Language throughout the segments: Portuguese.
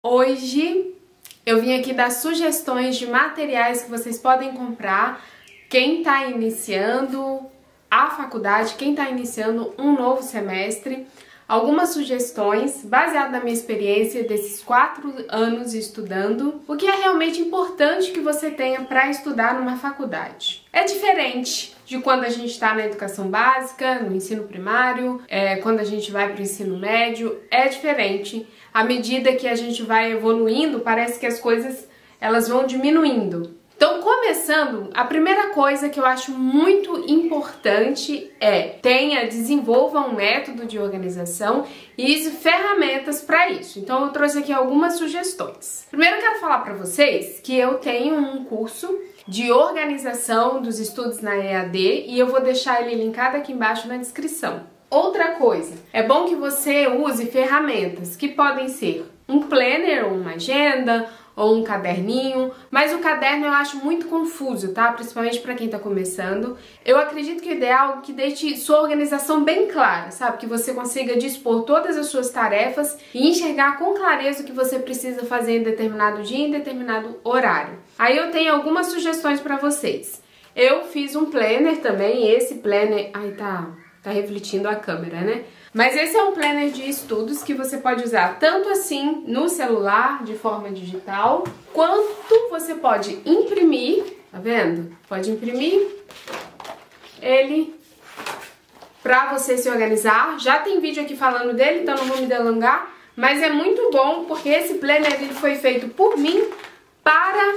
Hoje eu vim aqui dar sugestões de materiais que vocês podem comprar, quem está iniciando a faculdade, quem está iniciando um novo semestre. Algumas sugestões baseadas na minha experiência desses 4 anos estudando, o que é realmente importante que você tenha para estudar numa faculdade. É diferente de quando a gente está na educação básica, no ensino primário, quando a gente vai para o ensino médio, é diferente. À medida que a gente vai evoluindo, parece que as coisas elas vão diminuindo. Então, começando, a primeira coisa que eu acho muito importante é desenvolva um método de organização e use ferramentas para isso. Então, eu trouxe aqui algumas sugestões. Primeiro, eu quero falar para vocês que eu tenho um curso de organização dos estudos na EAD e eu vou deixar ele linkado aqui embaixo na descrição. Outra coisa, é bom que você use ferramentas que podem ser um planner ou uma agenda, ou um caderninho, mas o caderno eu acho muito confuso, tá? Principalmente para quem tá começando. Eu acredito que o ideal é que deixe sua organização bem clara, sabe? Que você consiga dispor todas as suas tarefas e enxergar com clareza o que você precisa fazer em determinado dia, em determinado horário. Aí eu tenho algumas sugestões para vocês. Eu fiz um planner também, esse planner... Ai, tá refletindo a câmera, né? Mas esse é um planner de estudos que você pode usar tanto assim no celular, de forma digital, quanto você pode imprimir, tá vendo? Pode imprimir ele pra você se organizar. Já tem vídeo aqui falando dele, então não vou me delongar, mas é muito bom porque esse planner ele foi feito por mim para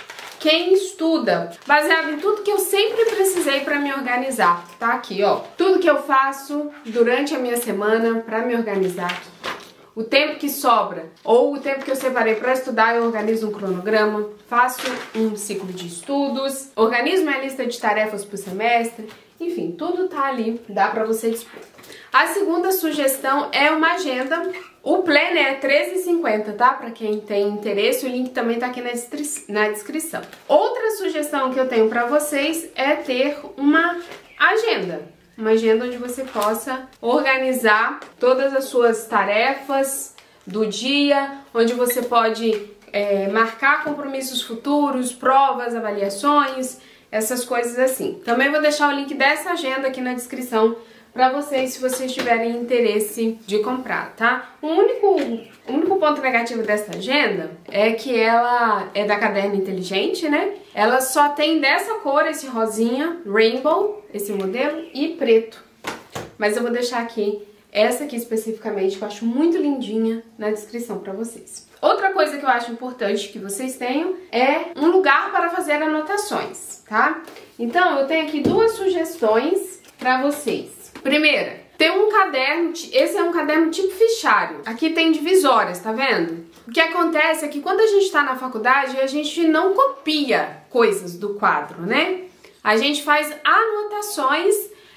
quem estuda, baseado em tudo que eu sempre precisei para me organizar. Tá aqui, ó. Tudo que eu faço durante a minha semana para me organizar. O tempo que sobra ou o tempo que eu separei para estudar, eu organizo um cronograma, faço um ciclo de estudos, organizo minha lista de tarefas por semestre. Enfim, tudo tá ali, dá para você dispor. A segunda sugestão é uma agenda. O planner é R$13,50, tá? Para quem tem interesse, o link também tá aqui na descrição. Outra sugestão que eu tenho para vocês é ter uma agenda. Uma agenda onde você possa organizar todas as suas tarefas do dia, onde você pode marcar compromissos futuros, provas, avaliações, essas coisas assim. Também vou deixar o link dessa agenda aqui na descrição para vocês, se vocês tiverem interesse de comprar, tá? O único ponto negativo dessa agenda é que ela é da Caderno Inteligente, né? Ela só tem dessa cor, esse rosinha, rainbow, esse modelo, e preto. Mas eu vou deixar aqui, essa aqui especificamente, que eu acho muito lindinha, na descrição para vocês. Outra coisa que eu acho importante que vocês tenham é um lugar para fazer anotações, tá? Então, eu tenho aqui 2 sugestões para vocês. Primeira, tem um caderno, esse é um caderno tipo fichário. Aqui tem divisórias, tá vendo? O que acontece é que quando a gente tá na faculdade, a gente não copia coisas do quadro, né? A gente faz anotações,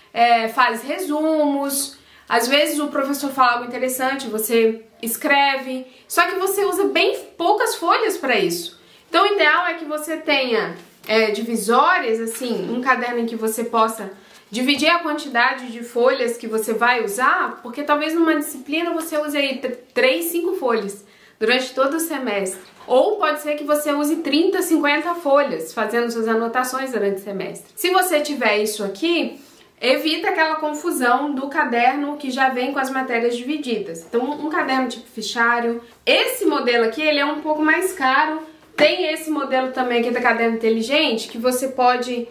faz resumos, às vezes o professor fala algo interessante, você escreve, só que você usa bem poucas folhas para isso. Então o ideal é que você tenha divisórias, assim, um caderno em que você possa dividir a quantidade de folhas que você vai usar, porque talvez numa disciplina você use aí 3, 5 folhas durante todo o semestre. Ou pode ser que você use 30, 50 folhas fazendo suas anotações durante o semestre. Se você tiver isso aqui, evita aquela confusão do caderno que já vem com as matérias divididas. Então, um caderno tipo fichário. Esse modelo aqui, ele é um pouco mais caro. Tem esse modelo também aqui da Caderno Inteligente, que você pode...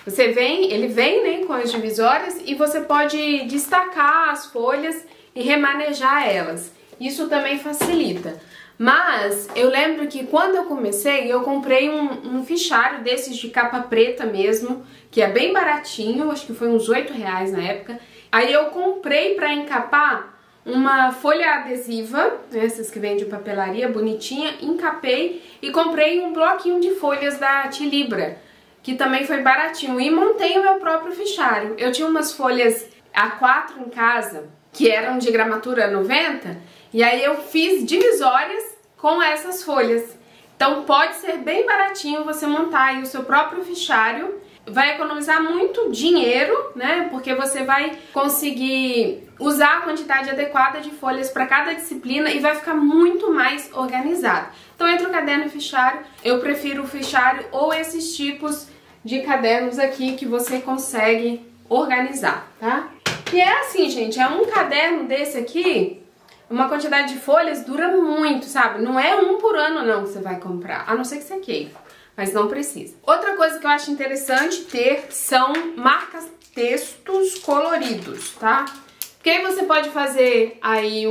ele vem, né, com as divisórias e você pode destacar as folhas e remanejar elas. Isso também facilita. Mas eu lembro que quando eu comecei, eu comprei um fichário desses de capa preta mesmo, que é bem baratinho, acho que foi uns R$8 na época. Aí eu comprei para encapar uma folha adesiva, essas que vem de papelaria, bonitinha, encapei e comprei um bloquinho de folhas da Tilibra, que também foi baratinho, e montei o meu próprio fichário. Eu tinha umas folhas A4 em casa, que eram de gramatura 90, e aí eu fiz divisórias com essas folhas. Então pode ser bem baratinho você montar aí o seu próprio fichário vai economizar muito dinheiro, né? Porque você vai conseguir usar a quantidade adequada de folhas para cada disciplina e vai ficar muito mais organizado. Então, entre o caderno e o fichário, eu prefiro o fichário ou esses tipos de cadernos aqui que você consegue organizar, tá? E é assim, gente, é um caderno desse aqui, uma quantidade de folhas dura muito, sabe? Não é um por ano não que você vai comprar, a não ser que você queira, mas não precisa. Outra coisa que eu acho interessante ter são marca-textos coloridos, tá? Porque aí você pode fazer aí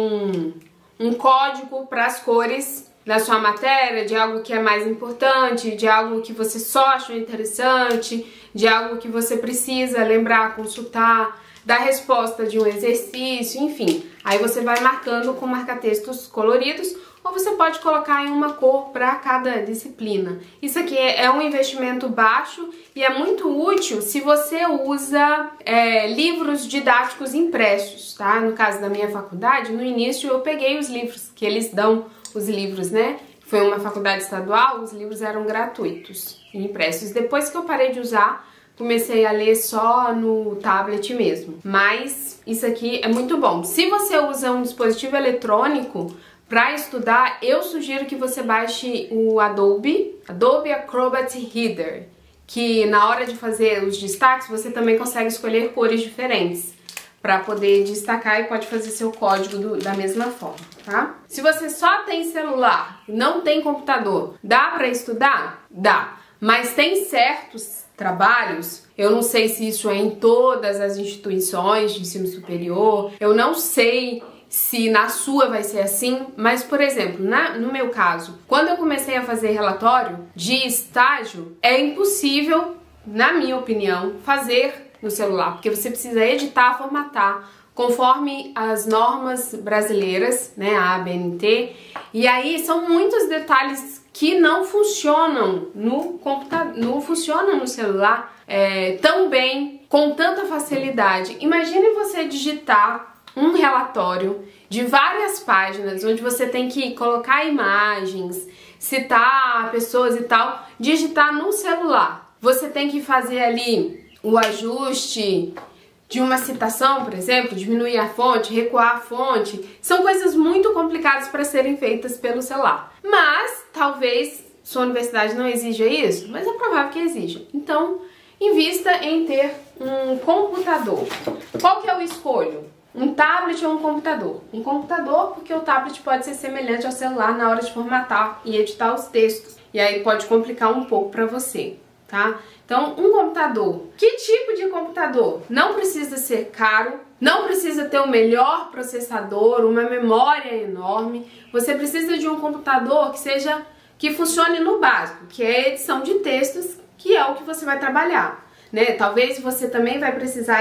um código para as cores da sua matéria, de algo que é mais importante, de algo que você só achou interessante, de algo que você precisa lembrar, consultar, da resposta de um exercício, enfim. Aí você vai marcando com marca-textos coloridos, ou você pode colocar em uma cor para cada disciplina. Isso aqui é um investimento baixo e é muito útil se você usa livros didáticos impressos, tá? No caso da minha faculdade, no início eu peguei os livros, que eles dão os livros, né? Foi uma faculdade estadual, os livros eram gratuitos e impressos. Depois que eu parei de usar, comecei a ler só no tablet mesmo. Mas isso aqui é muito bom. Se você usa um dispositivo eletrônico para estudar, eu sugiro que você baixe o Adobe Acrobat Reader, que na hora de fazer os destaques, você também consegue escolher cores diferentes para poder destacar e pode fazer seu código da mesma forma, tá? Se você só tem celular, não tem computador, dá para estudar? Dá. Mas tem certos trabalhos, eu não sei se isso é em todas as instituições de ensino superior, eu não sei se na sua vai ser assim, mas, por exemplo, no meu caso, quando eu comecei a fazer relatório de estágio, é impossível, na minha opinião, fazer no celular, porque você precisa editar, formatar, conforme as normas brasileiras, né, a ABNT, e aí são muitos detalhes que não funcionam no computador, não funcionam no celular tão bem, com tanta facilidade. Imagine você digitar um relatório de várias páginas, onde você tem que colocar imagens, citar pessoas e tal, digitar no celular. Você tem que fazer ali o ajuste de uma citação, por exemplo, diminuir a fonte, recuar a fonte. São coisas muito complicadas para serem feitas pelo celular. Mas, talvez, sua universidade não exija isso, mas é provável que exija. Então, invista em ter um computador. Qual que é o escolho? Um tablet ou um computador? Um computador, porque o tablet pode ser semelhante ao celular na hora de formatar e editar os textos. E aí pode complicar um pouco para você, tá? Então, um computador. Que tipo de computador? Não precisa ser caro, não precisa ter o melhor processador, uma memória enorme. Você precisa de um computador que funcione no básico, que é a edição de textos, que é o que você vai trabalhar, né? Talvez você também vai precisar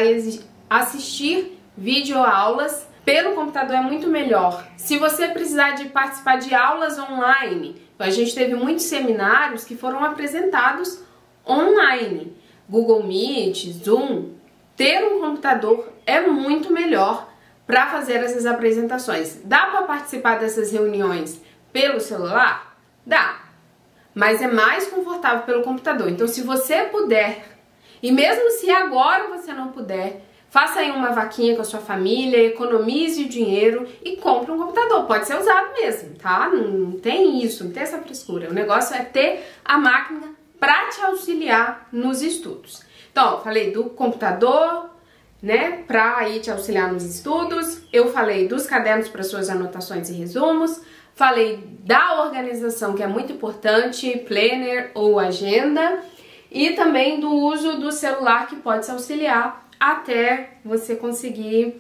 assistir videoaulas. Pelo computador é muito melhor. Se você precisar de participar de aulas online, a gente teve muitos seminários que foram apresentados online, Google Meet, Zoom. Ter um computador é muito melhor para fazer essas apresentações. Dá para participar dessas reuniões pelo celular? Dá, mas é mais confortável pelo computador. Então, se você puder, e mesmo se agora você não puder, faça aí uma vaquinha com a sua família, economize o dinheiro e compre um computador. Pode ser usado mesmo, tá? Não tem isso, não tem essa frescura. O negócio é ter a máquina para te auxiliar nos estudos. Então, falei do computador, né, para ir te auxiliar nos estudos. Eu falei dos cadernos para suas anotações e resumos. Falei da organização, que é muito importante, planner ou agenda. E também do uso do celular, que pode te auxiliar até você conseguir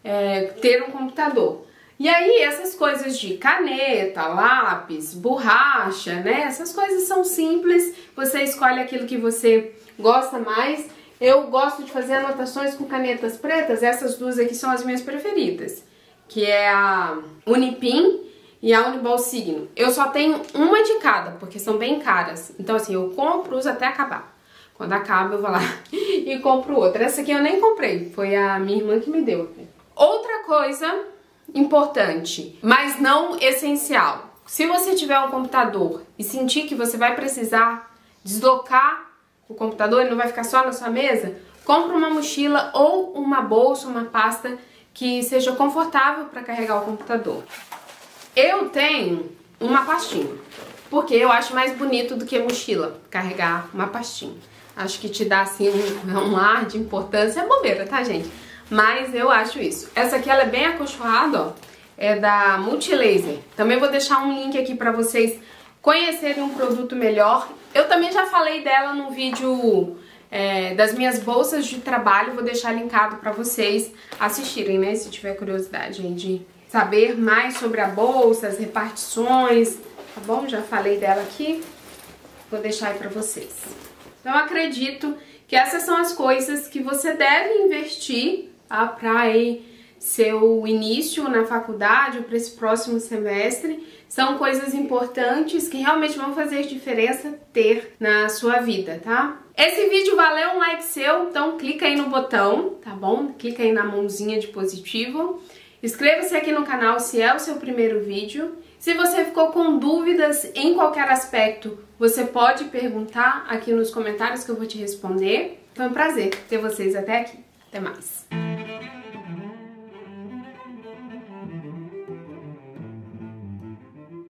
ter um computador. E aí, essas coisas de caneta, lápis, borracha, né? Essas coisas são simples, você escolhe aquilo que você gosta mais. Eu gosto de fazer anotações com canetas pretas, essas duas aqui são as minhas preferidas, que é a Unipin e a Uniball Signo. Eu só tenho uma de cada, porque são bem caras. Então, assim, eu compro, uso até acabar. Quando acaba, eu vou lá e compro outra. Essa aqui eu nem comprei, foi a minha irmã que me deu. Outra coisa importante, mas não essencial. Se você tiver um computador e sentir que você vai precisar deslocar o computador, ele não vai ficar só na sua mesa, compra uma mochila ou uma bolsa, uma pasta que seja confortável para carregar o computador. Eu tenho uma pastinha, porque eu acho mais bonito do que mochila, carregar uma pastinha. Acho que te dá assim um ar de importância, é bobeira, tá, gente? Mas eu acho isso. Essa aqui ela é bem acolchoada, ó, é da Multilaser. Também vou deixar um link aqui pra vocês conhecerem um produto melhor. Eu também já falei dela no vídeo das minhas bolsas de trabalho, vou deixar linkado pra vocês assistirem, né? Se tiver curiosidade aí de saber mais sobre a bolsa, as repartições, tá bom? Já falei dela aqui, vou deixar aí pra vocês. Então eu acredito que essas são as coisas que você deve investir, tá? Pra aí seu início na faculdade ou para esse próximo semestre. São coisas importantes que realmente vão fazer diferença ter na sua vida, tá? Esse vídeo valeu um like seu, então clica aí no botão, tá bom? Clica aí na mãozinha de positivo. Inscreva-se aqui no canal se é o seu primeiro vídeo. Se você ficou com dúvidas em qualquer aspecto, você pode perguntar aqui nos comentários que eu vou te responder. Foi um prazer ter vocês até aqui. Até mais!